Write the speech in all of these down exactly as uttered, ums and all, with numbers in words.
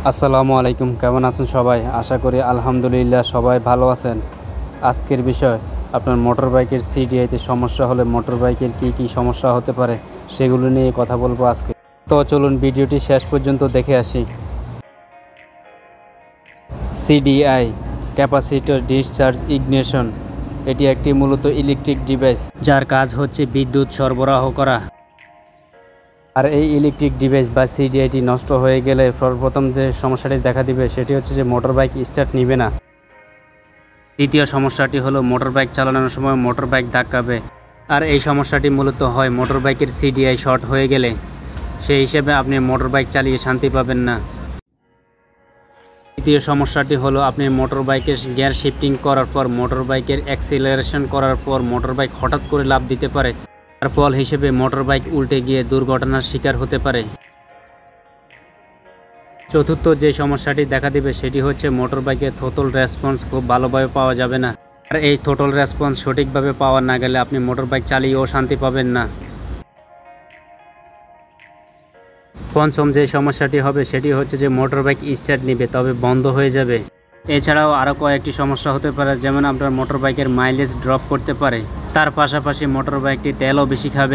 আসসালামু আলাইকুম, কেমন আছেন সবাই? আশা করি আলহামদুলিল্লাহ সবাই ভালো আছেন। আজকের বিষয় আপনার মোটর বাইকের সিডিআইতে সমস্যা হলে মোটর বাইকের কী কী সমস্যা হতে পারে সেগুলো নিয়ে কথা বলবো আজকে। তো চলুন ভিডিওটি শেষ পর্যন্ত দেখে আসি। সিডিআই ক্যাপাসিটর ডিসচার্জ ইগনিশন, এটি একটি মূলত ইলেকট্রিক ডিভাইস যার কাজ হচ্ছে বিদ্যুৎ সরবরাহ করা। আর এই ইলেকট্রিক ডিভাইস বা সিডিআইটি নষ্ট হয়ে গেলে সর্বপ্রথম যে সমস্যাটি দেখা দিবে সেটি হচ্ছে যে মোটর বাইক স্টার্ট নিবে না। দ্বিতীয় সমস্যাটি হলো মোটর বাইক চালানোর সময় মোটর বাইক ধাক্কাবে। আর এই সমস্যাটি মূলত হয় মোটর বাইকের সিডিআই শর্ট হয়ে গেলে। সেই হিসেবে আপনি মোটর বাইক চালিয়ে শান্তি পাবেন না। তৃতীয় সমস্যাটি হলো আপনি মোটর বাইকের গিয়ার শিফটিং করার পর মোটর বাইকের অ্যাক্সিলারেশন করার পর মোটর বাইক হঠাৎ করে লাফ দিতে পারে। তার ফল হিসেবে মোটর বাইক উল্টে গিয়ে দুর্ঘটনার শিকার হতে পারে। চতুর্থ যে সমস্যাটি দেখা দিবে সেটি হচ্ছে মোটর বাইকের থ্রোটল রেসপন্স খুব ভালোভাবে পাওয়া যাবে না। আর এই থ্রোটল রেসপন্স সঠিকভাবে পাওয়া না গেলে আপনি মোটর বাইক চালিয়েও শান্তি পাবেন না। পঞ্চম যে সমস্যাটি হবে সেটি হচ্ছে যে মোটর বাইক স্টার্ট নিবে তবে বন্ধ হয়ে যাবে। এছাড়াও আরও কয়েকটি সমস্যা হতে পারে, যেমন আপনার মোটর বাইকের মাইলেজ ড্রপ করতে পারে। তার পাশাপাশি মোটর বাইকটি তেলও বেশি খাবে।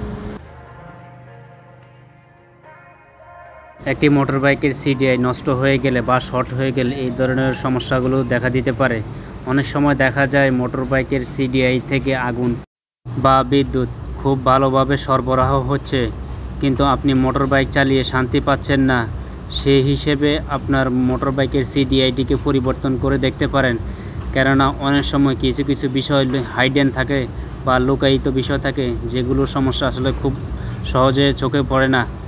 একটি মোটর বাইকের সিডিআই নষ্ট হয়ে গেলে বা শর্ট হয়ে গেলে এই ধরনের সমস্যাগুলো দেখা দিতে পারে। অনেক সময় দেখা যায় মোটর বাইকের সিডিআই থেকে আগুন বা বিদ্যুৎ খুব ভালোভাবে সরবরাহ হচ্ছে, কিন্তু আপনি মোটর বাইক চালিয়ে শান্তি পাচ্ছেন না। সেই হিসেবে আপনার মোটর বাইকের সিডিআইটিকে পরিবর্তন করে দেখতে পারেন, কেননা অনেক সময় কিছু কিছু বিষয় হাইডেন থাকে বা লুকায়িত বিষয় থাকে, যেগুলো সমস্যা আসলে খুব সহজে চোখে পড়ে না।